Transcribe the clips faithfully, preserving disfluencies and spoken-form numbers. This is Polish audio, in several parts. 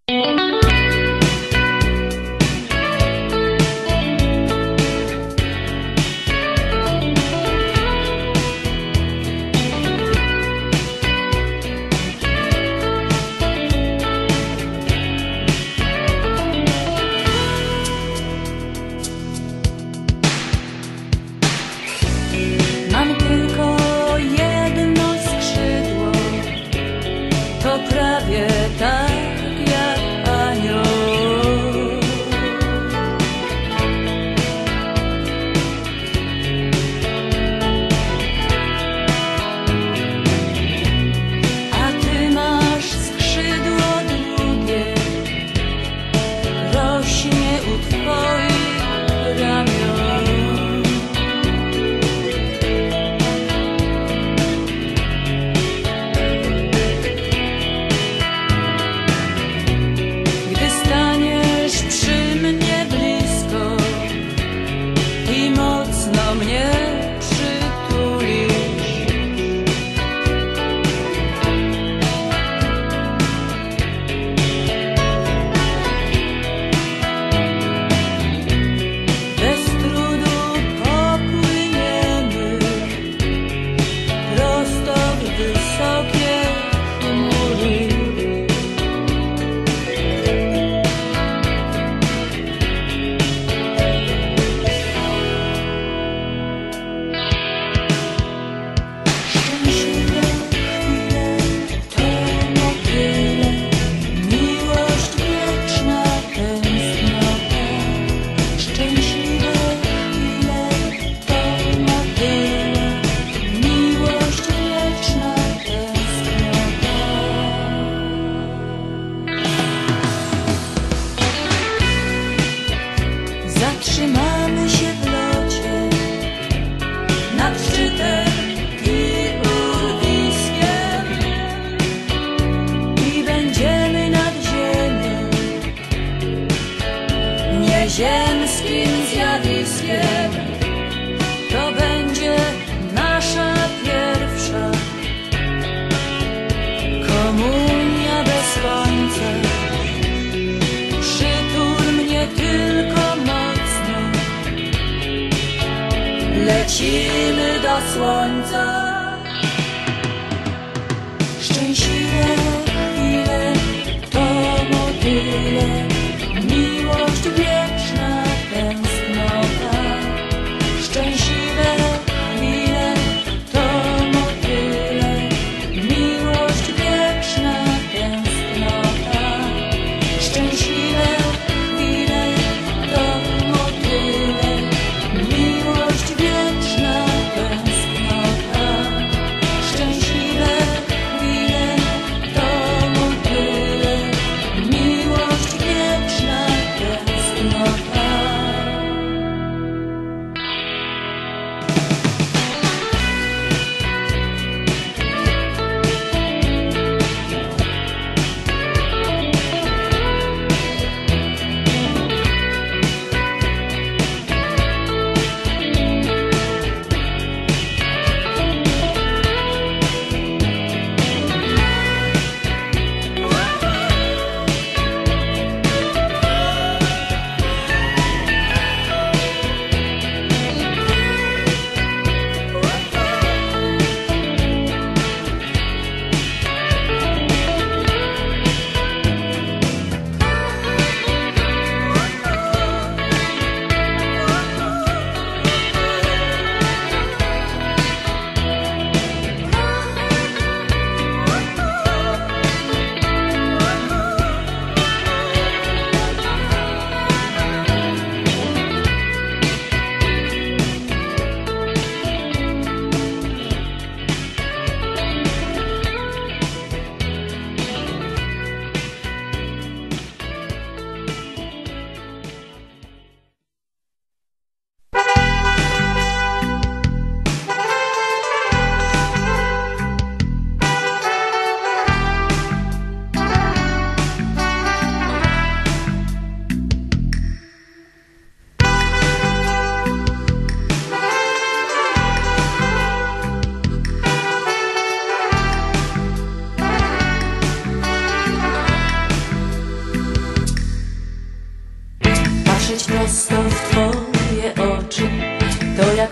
Mam tylko jedno skrzydło, to prawie tak jak anioł. A ty masz skrzydło długie, rośnie u twoich ramion. Mnie przytulisz, bez trudu popłyniemy prosto w wysokie chmury. Zatrzymamy się w locie nad szczytem i urwiskiem i będziemy nad ziemią nieziemskim zjawiskiem. To będzie nasza pierwsza komunia bez końca. Przytul mnie tylko mocno, lecimy do słońca. Szczęśliwe chwile to motyle, miłość wieczna tęsknota. Szczęśliwe chwile to motyle, miłość wieczna tęsknota. Szczęśliwe chwile to motyle, miłość wieczna tęsknota. Szczęśliwe chwile to motyle, miłość wieczna.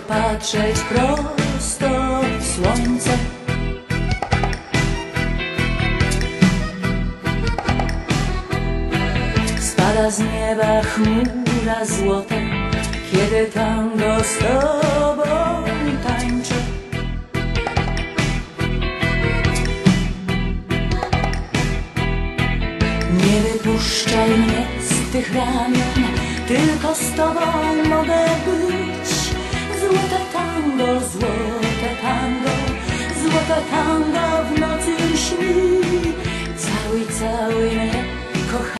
patrzeć prosto w słońce. Spada z nieba chmura złota, kiedy tango z tobą tańczę. Nie wypuszczaj mnie z tych ramion, tylko z tobą mogę być. Złote tango, złote tango, złote tango w nocy śni. Cały, cały mnie kocha.